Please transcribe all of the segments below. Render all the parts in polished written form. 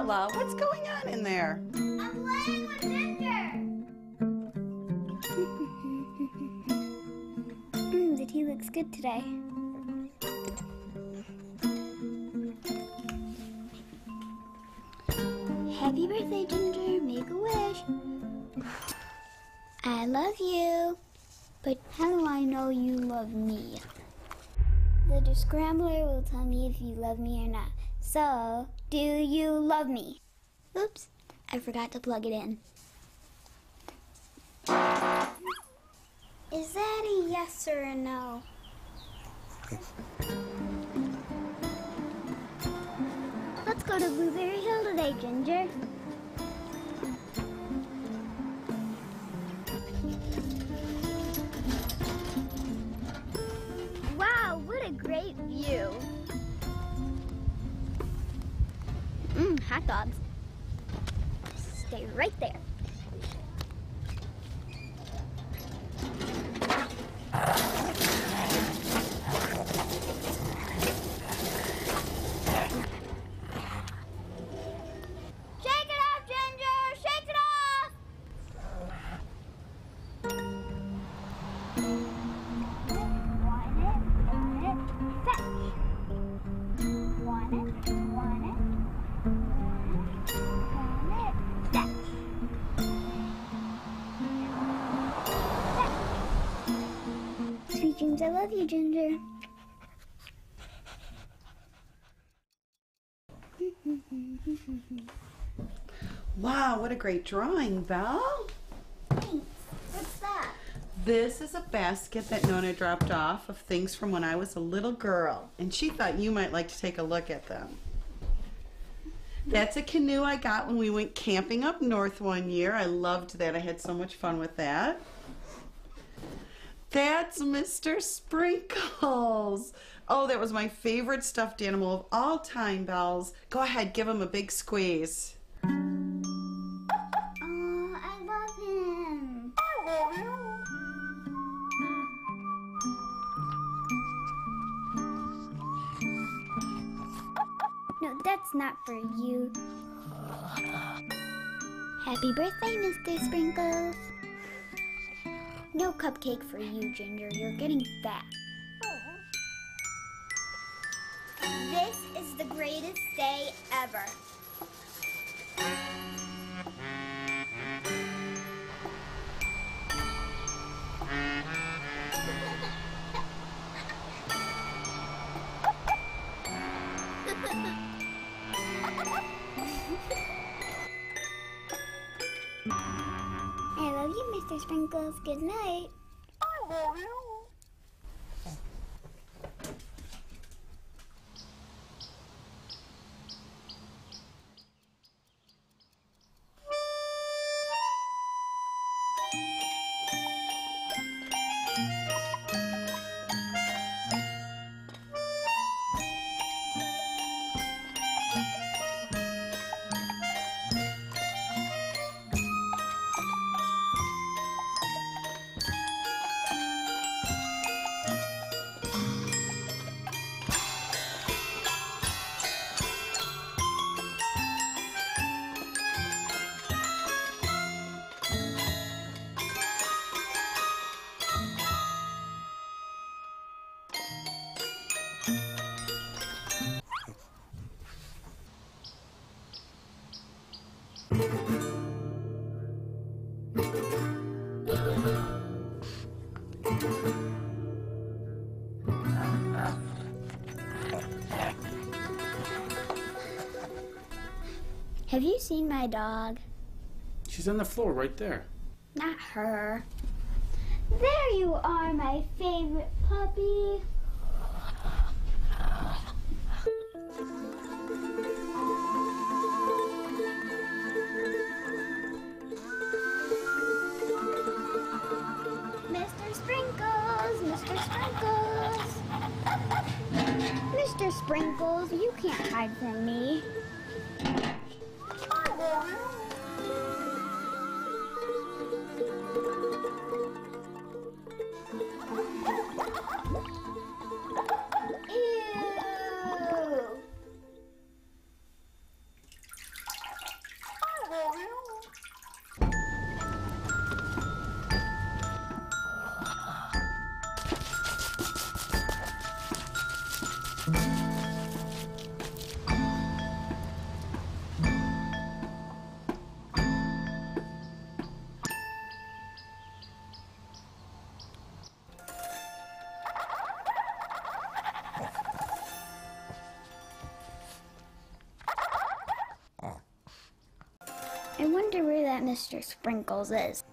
Bella, what's going on in there? I'm playing with Ginger. The tea looks good today. Happy birthday, Ginger. Make a wish. I love you. But how do I know you love me? The scrambler will tell me if you love me or not. So, do you love me? Oops, I forgot to plug it in. Is that a yes or a no? Let's go to Blueberry Hill today, Ginger. Wow, what a great view. Hot dogs. Stay right there. Sweet dreams, I love you, Ginger. Wow, what a great drawing, Belle. Thanks. What's that? This is a basket that Nona dropped off of things from when I was a little girl, and she thought you might like to take a look at them. That's a canoe I got when we went camping up north one year. I loved that. I had so much fun with that. That's Mr. Sprinkles. Oh, that was my favorite stuffed animal of all time, Bells. Go ahead, give him a big squeeze. Oh, I love him. No, that's not for you. Happy birthday, Mr. Sprinkles. No cupcake for you, Ginger. You're getting fat. This is the greatest day ever. I love you, Mr. Sprinkles. Good night. Have you seen my dog? She's on the floor right there. Not her. There you are, my favorite puppy. Mr. Sprinkles, Mr. Sprinkles. Mr. Sprinkles, you can't hide from me. Ew. that Mr. Sprinkles is.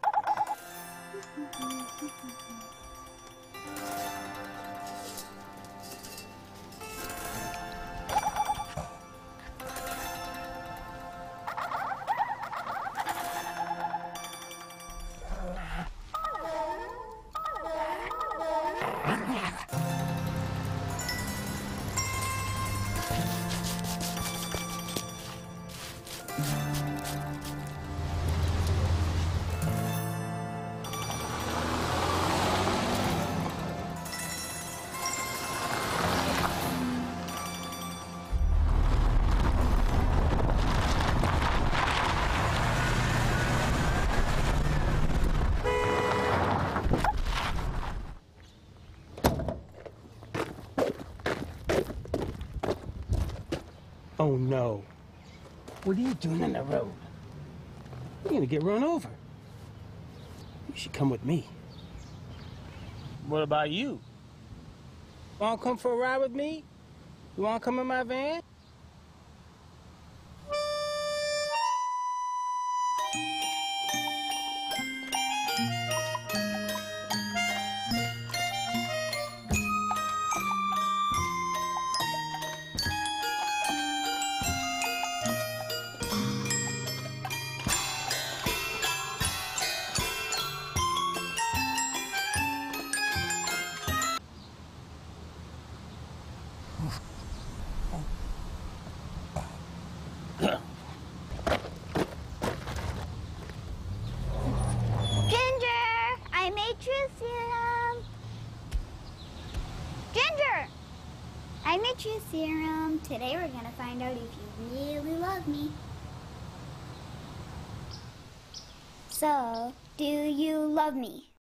Oh no. What are you doing in the road? You're gonna get run over. You should come with me. What about you? Wanna come for a ride with me? You wanna come in my van? I made truth serum. Ginger! I made truth serum. Today we're gonna find out if you really love me. So, do you love me?